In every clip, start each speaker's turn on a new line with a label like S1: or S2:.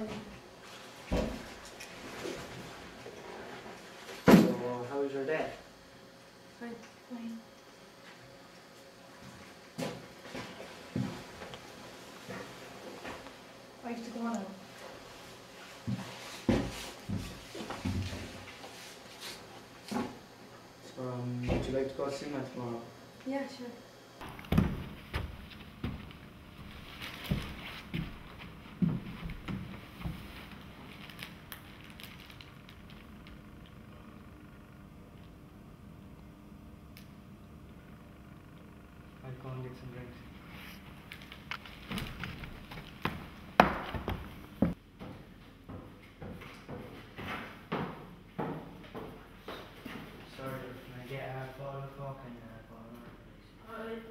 S1: So, how was your day?
S2: Fine. Fine. I have to go now.
S1: Would you like to go cinema tomorrow?
S2: Yeah, sure.
S1: I'll go and get some drinks. Sorry, can I get a bottle of Coke and a bottle of water, please?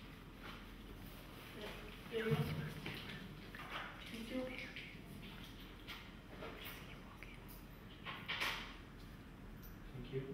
S1: Thank you.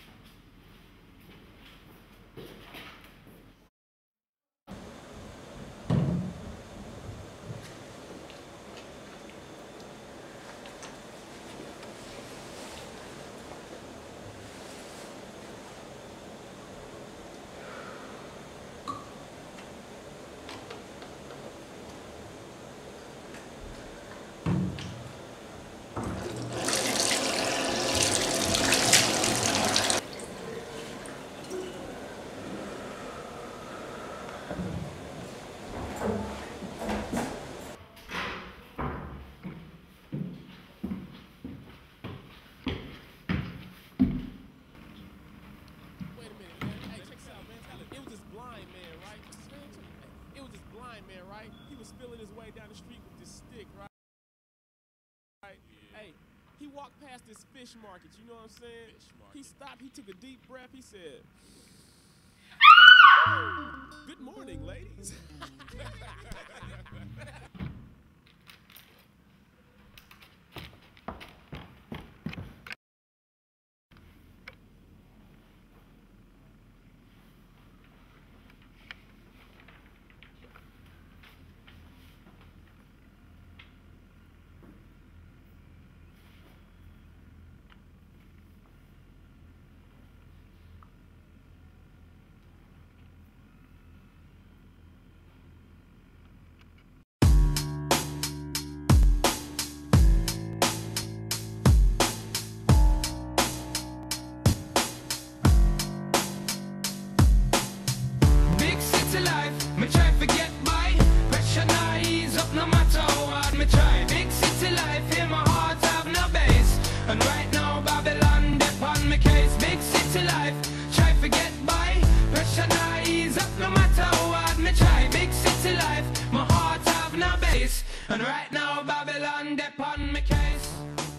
S3: Right? He was feeling his way down the street with this stick, right? Yeah. Hey, he walked past this fish market, you know what I'm saying? He stopped, he took a deep breath, he said, "Good morning, ladies."
S4: Me try forget my pressure now ease up no matter how hard me try. Big city life in my heart have no base, and right now Babylon dip on me case. Big city life, try forget my pressure now ease up no matter how hard me try. Big city life, my heart have no base, and right now Babylon dip on me case.